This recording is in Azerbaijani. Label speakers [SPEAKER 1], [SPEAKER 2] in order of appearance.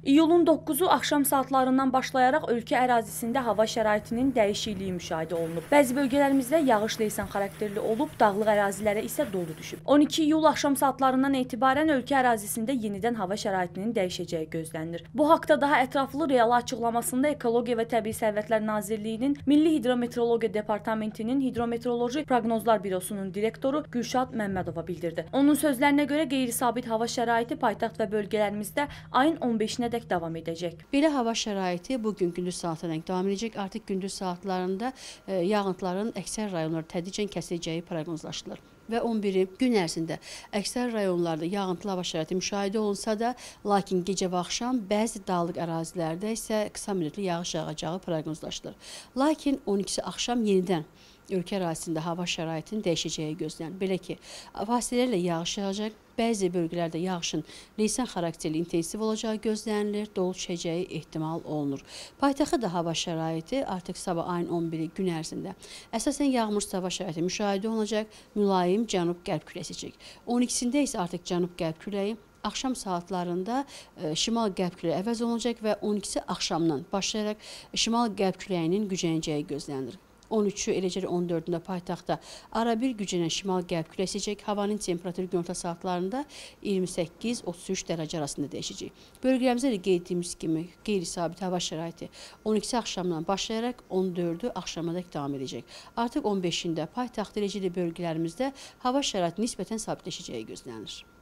[SPEAKER 1] İyulun 9-u axşam saatlarından başlayaraq ölkə ərazisində hava şəraitinin dəyişikliyi müşahidə olunub. Bəzi bölgələrimizdə yağış leysan xarakterli olub, dağlıq ərazilərə isə dolu düşüb. 12 iyul axşam saatlarından etibarən ölkə ərazisində yenidən hava şəraitinin dəyişəcəyi gözlənilir. Bu haqda daha ətraflı real açıqlamasında Ekologiya və Təbii Sərvətlər Nazirliyinin Milli Hidrometeorologiya Departamentinin Hidrometeoroloji Proqnozlar Bürosunun direktoru Gülşad Məmmədova bildirdi. Onun sözlərinə görə qeyri-sabit hava şəraiti paytaxt və bölgələrimizdə ayın 15-nə dək davam edəcək.
[SPEAKER 2] Belə hava şəraiti bugün gündüz saatlarına davam edəcək. Artıq gündüz saatlarında yağıntıların əksər rayonlarda tədricən kəsiləcəyi proqnozlaşdırılır. Və 11-i gün ərzində əksər rayonlarda yağıntılı hava şəraiti müşahidə olunsa da, lakin gecə və axşam bəzi dağlıq ərazilərdə isə qısa müddətli yağış yağacağı proqnozlaşdırılır. Lakin 12-si axşam yenidən ölkə ərazisində hava şəraitinin dəyişəcəyi gözlənilir. Belə ki, vasitələrlə yağış yağacaq, bəzi bölgələrdə yağışın leysan xarakterli intensiv olacağı gözlənilir, dolu düşəcəyi ehtimal olunur. Paytaxtda hava şəraiti artıq sabah ayın 11-i gün ərzində əsasən yağmursuz hava şəraiti müşahidə olunacaq, mülayim cənub-qərb küləyi əsəcək. 12-sində isə artıq cənub-qərb küləyi, axşam saatlarında şimal-qərb küləyi əvəz olunacaq və 12-si axşamdan başlayaraq şimal-qərb küləyinin güclənəcəyi gözlənilir. 13-ü, eləcə də 14-də paytaxtda arabir güclənən şimal-qərb küləyi əsəcək. Havanın temperaturu günorta saatlarında 28-33 dərəcə arasında dəyişəcək. Bölgələrimizdə də qeyd etdiyimiz kimi qeyri-sabit hava şəraiti 12-si axşamdan başlayaraq 14-ü axşamadək davam edəcək. Artıq 15-də paytaxt, eləcə də bölgələrimizdə hava şəraiti nisbətən sabitləşəcəyi gözlənilir.